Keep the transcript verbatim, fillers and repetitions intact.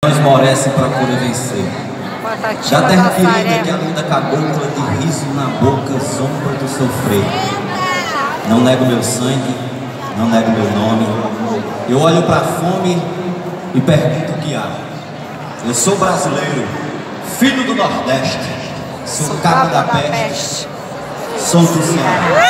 Esmorece e procura vencer. Da terra ferida que além da cabocla de riso na boca, sombra do sofrer. Não nego meu sangue, não nego meu nome. Eu olho pra fome e pergunto o que há. Eu sou brasileiro, filho do Nordeste. Sou cabo da peste, sou do Ceará.